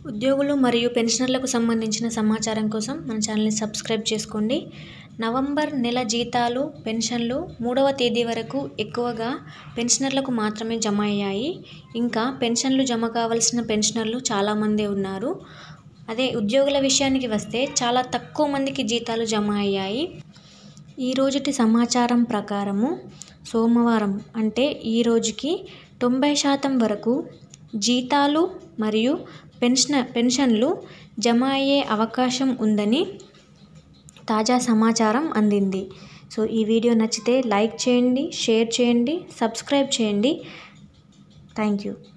ఉద్యోగులు మరియు పెన్షనర్లకు సంబంధించిన సమాచారం కోసం మన ఛానల్ని సబ్స్క్రైబ్ చేసుకోండి. నవంబర్ నెల జీతాలు, పెన్షన్లు 3వ తేదీ వరకు ఎక్కువగా పెన్షనర్లకు మాత్రమే జమ అయ్యాయి. ఇంకా పెన్షన్లు జమ కావాల్సిన పెన్షనర్లు చాలామందే ఉన్నారు. అదే ఉద్యోగుల విషయానికి వస్తే చాలా తక్కువ మందికి జీతాలు జమ అయ్యాయి. ఈ రోజుటి సమాచారం ప్రకారము సోమవారం అంటే ఈ రోజుకి 90% వరకు జీతాలు మరియు పెన్షన్లు జమ అయ్యే అవకాశం ఉందని తాజా సమాచారం అందింది. సో ఈ వీడియో నచ్చితే లైక్ చేయండి, షేర్ చేయండి, సబ్స్క్రైబ్ చేయండి. Thank you.